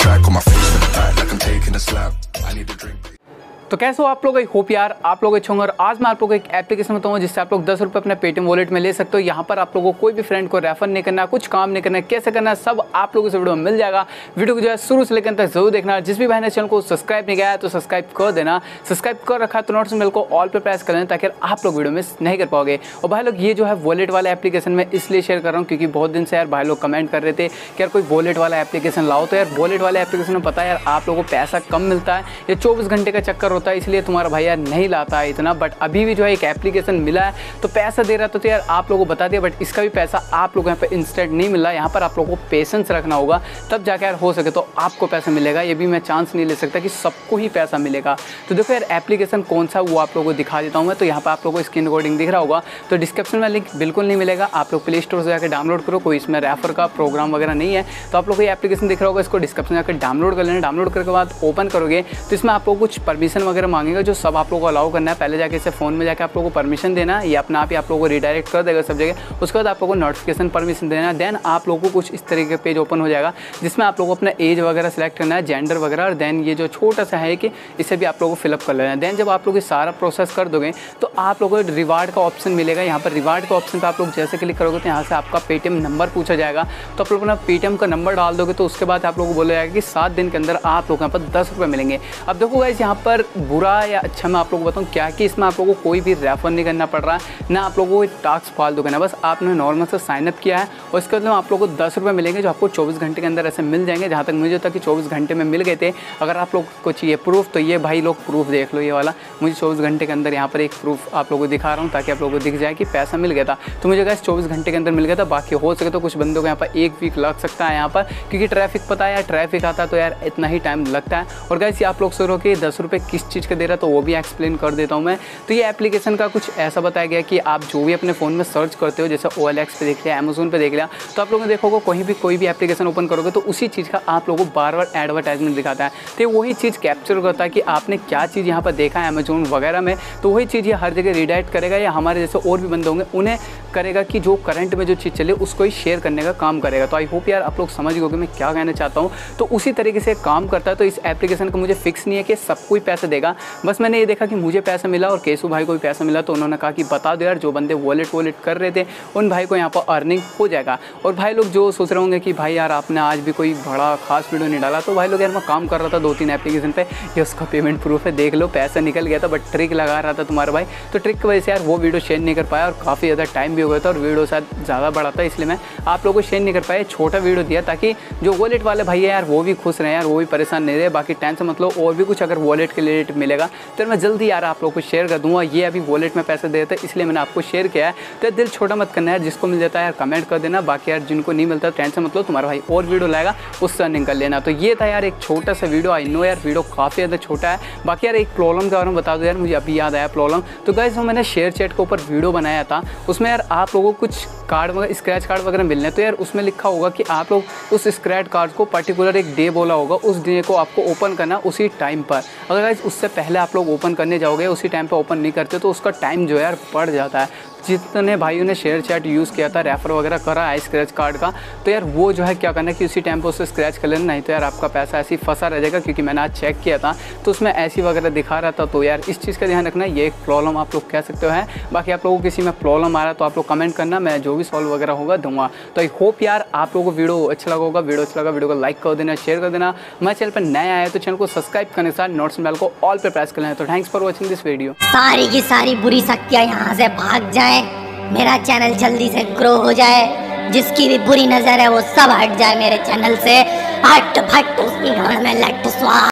track, on my face to the back like I'm taking a slap. I need a drink. तो कैसे हो आप लोग? I hope यार आप लोग अच्छे होंगे। और आज मैं आप लोगों को एक एप्लीकेशन बताऊंगा जिससे आप लोग 10 रुपये अपने पेटीएम वॉलेट में ले सकते हो। यहाँ पर आप लोगों को कोई भी फ्रेंड को रेफर नहीं करना, कुछ काम नहीं करना, कैसे करना सब आप लोगों से वीडियो में मिल जाएगा। वीडियो को जो है शुरू से लेकर तक जरूर देखना। जिस भी भाई ने चैनल को सब्सक्राइब नहीं किया है तो सब्सक्राइब कर देना। सब्सक्राइब कर रखा तो नोटिफिकेशन बेल को ऑल पे प्रेस कर लेना ताकि आप लोग वीडियो मिस नहीं कर पाओगे। और भाई लोग ये जो है वॉलेट वाला एप्लीकेशन मैं इसलिए शेयर कर रहा हूँ क्योंकि बहुत दिन से यार भाई लोग कमेंट कर रहे थे कि यार कोई वॉलेट वाला एप्लीकेशन लाओ। तो यार वॉलेट वाले एप्लीकेशन में पता है यार आप लोगों को पैसा कम मिलता है, ये 24 घंटे का चक्कर होता है, इसलिए तुम्हारा भाई यार नहीं लाता है इतना। बट अभी भी जो है एक एप्लीकेशन मिला है तो पैसा दे रहा तो यार आप लोगों को बता दिया। बट इसका भी पैसा आप लोगों को यहाँ पे इंस्टेंट नहीं मिल रहा। यहाँ पर आप लोगों को पेशेंस रखना होगा तब जाकर यार हो सके तो आपको पैसा मिलेगा। ये भी मैं चांस नहीं ले सकता कि सबको ही पैसा मिलेगा। तो देखो यार एप्लीकेशन कौन सा वो आप लोगों को दिखा देता हूँ मैं। तो यहाँ पर आप लोगों को स्क्रीन रिकॉर्डिंग दिख रहा होगा तो डिस्क्रिप्शन में लिंक बिल्कुल नहीं मिलेगा। आप लोग प्ले स्टोर से जाकर डाउनलोड करो। कोई इसमें रेफर का प्रोग्राम वगैरह नहीं है। तो आप लोग को ये एप्लीकेशन दिख रहा होगा, इसको डिस्क्रिप्शन में जाकर डाउनलोड कर लेना। डाउनलोड करने के बाद ओपन करोगे तो इसमें आप लोग कुछ परमिशन वगैरह मांगेगा जो सब आप लोगों को अलाउ करना है। पहले जाके इसे फ़ोन में जाके आप लोगों को परमिशन देना, ये अपने आप ही आप लोगों को रिडायरेक्ट कर देगा सब जगह। उसके बाद आप लोगों को नोटिफिकेशन परमिशन देना। देन आप लोगों को कुछ इस तरीके का पेज ओपन हो जाएगा जिसमें आप लोगों को अपना एज वगैरह सेलेक्ट करना है, जेंडर वगैरह। और देन ये जो छोटा सा है कि इसे भी आप लोगों को फिलअप कर लेना है। देन जब आप लोग ये सारा प्रोसेस कर दोगे तो आप लोगों को रिवार्ड का ऑप्शन मिलेगा। यहाँ पर रिवार्ड का ऑप्शन पर आप लोग जैसे क्लिक करोगे तो यहाँ से आपका पेटीएम नंबर पूछा जाएगा। तो आप लोग अपना पेटीएम का नंबर डाल दोगे तो उसके बाद आप लोगों को बोला जाएगा कि 7 दिन के अंदर आप लोग यहाँ पर 10 रुपये मिलेंगे। अब देखो गाइस यहाँ पर बुरा या अच्छा मैं आप लोगों को बताऊँ क्या कि इसमें आप लोगों को कोई भी रेफर नहीं करना पड़ रहा है, ना आप लोगों को टास्क फालतू करना। बस आपने नॉर्मल से साइनअप किया है और इसके बाद आप लोगों को 10 रुपये मिलेंगे जो आपको 24 घंटे के अंदर ऐसे मिल जाएंगे। जहाँ तक मुझे तक कि 24 घंटे में मिल गए थे। अगर आप लोग को चाहिए प्रूफ तो ये भाई लोग प्रूफ देख लो, ये वाला मुझे 24 घंटे के अंदर यहाँ पर एक प्रूफ आप लोगों को दिखा रहा हूँ ताकि आप लोगों को दिख जाए कि पैसा मिल गया था। तो मुझे गाइस 24 घंटे के अंदर मिल गया था। बाकी हो सके तो कुछ बंदों को यहाँ पर 1 वीक लग सकता है यहाँ पर, क्योंकि ट्रैफिक पता है यार ट्रैफिक आता है तो यार इतना ही टाइम लगता है। और गाइस आप लोग सोच रहे हो कि 10 रुपये किस चीज़ का दे रहा है तो वो भी एक्सप्लेन कर देता हूँ मैं। तो ये एप्लीकेशन का कुछ ऐसा बताया गया कि आप जो भी अपने फ़ोन में सर्च करते हो, जैसे OLX पे देख लिया, अमेज़न पे देख लिया, तो आप लोगों ने देखोगे कहीं भी कोई भी एप्लीकेशन ओपन करोगे तो उसी चीज़ का आप लोगों को बार-बार एडवर्टाइजमेंट दिखाता है। तो वही चीज़ कैप्चर करता है कि आपने क्या चीज़ यहाँ पर देखा है अमेज़न वगैरह में, तो वही चीज़ ये हर जगह रिडायरेक्ट करेगा या हमारे जैसे और भी बंदे होंगे उन्हें करेगा कि जो करंट में जो चीज़ चले उसको ही शेयर करने का काम करेगा। तो आई होप यार आप लोग समझ गए मैं क्या कहना चाहता हूँ। तो उसी तरीके से काम करता है। तो इस एप्लीकेशन का मुझे फिक्स नहीं है कि सबको ही पैसा देगा। बस मैंने ये देखा कि मुझे पैसा मिला और केशु भाई को भी पैसा मिला तो उन्होंने कहा कि बता दो यार जो बंदे वॉलेट कर रहे थे उन भाई को यहाँ पर अर्निंग हो जाएगा। और भाई लोग जो सोच रहे होंगे कि भाई यार आपने आज भी कोई बड़ा खास वीडियो नहीं डाला, तो भाई लोग यार मैं काम कर रहा था 2-3 एप्लीकेशन पे, ये उसका पेमेंट प्रूफ है, देख लो पैसा निकल गया था। बट ट्रिक लगा रहा था तुम्हारा भाई, तो ट्रिक की वजह से यार वो वीडियो शेयर नहीं कर पाया और काफ़ी ज़्यादा टाइम भी हो गया था और वीडियो शायद ज़्यादा बड़ा था, इसलिए मैं आप लोगों को शेयर नहीं कर पाया। छोटा वीडियो दिया ताकि जो वॉलेट वाले भाई है यार वो भी खुश रहे यार, वो भी परेशान नहीं रहे। बाकी टेंशन मतलब और भी कुछ अगर वॉलेट के रिलेटेड मिलेगा तो मैं जल्दी यार आप लोग को शेयर कर दूँगा। ये अभी वॉलेट में पैसे दे देते इसलिए मैंने आपको शेयर किया है। तो दिल छोटा मत करना है, जिसको मिल जाता है यार कमेंट कर देना। बाकी यार जिनको नहीं मिलता टेंशन मतलब तुम्हारा भाई और वीडियो लाएगा उससे अर्निंग कर लेना। तो ये था यार एक छोटा सा वीडियो। आई नो यार वीडियो काफ़ी ज़्यादा छोटा है। बाकी यार एक प्रॉब्लम के बारे में बता दो यार, मुझे अभी याद आया प्रॉब्लम। तो गाइस जो मैंने शेयर चैट के ऊपर वीडियो बनाया था उसमें यार आप लोगों को कुछ कार्ड वगैरह स्क्रैच कार्ड वगैरह मिलने, तो यार उसमें लिखा होगा कि आप लोग उस स्क्रैच कार्ड को पर्टिकुलर एक डे बोला होगा, उस डे को आपको ओपन करना उसी टाइम पर। अगर गाइस उससे पहले आप लोग ओपन करने जाओगे उसी टाइम पर ओपन नहीं करते तो उसका टाइम जो है यार बढ़ जाता है। जितने भाइयों ने शेयर चैट यूज़ किया था, रेफर वगैरह करा है स्क्रैच कार्ड का, तो यार वो जो है क्या करना है कि उसी टाइम पर उससे स्क्रैच कर लेना, नहीं तो यार आपका पैसा ऐसे ही फंसा रह जाएगा। क्योंकि मैंने आज चेक किया था तो उसमें ऐसी वगैरह दिखा रहा था। तो यार इस चीज़ का ध्यान रखना, ये एक प्रॉब्लम आप लोग कह सकते हो है। बाकी आप लोगों को किसी में प्रॉब्लम आ रहा है तो आप लोग कमेंट करना, मैं जो भी सॉल्व वगैरह होगा दूंगा। तो आई होप यार आप लोगों को वीडियो अच्छा लगा होगा। वीडियो अच्छा लगा वीडियो को लाइक कर देना, शेयर कर देना। मैं चैनल पर नया आया तो चैनल को सब्सक्राइब करने के साथ नोटिफिकेशन बेल को ऑल पे प्रेस कर लेना। तो thanks for watching this video. सारी की सारी बुरी शक्तियाँ यहाँ से भाग जाएं, मेरा चैनल जल्दी से ग्रो हो जाए, जिसकी भी बुरी नजर है वो सब हट जाए मेरे चैनल से, हट फट उसकी घर में लट स्वाहा।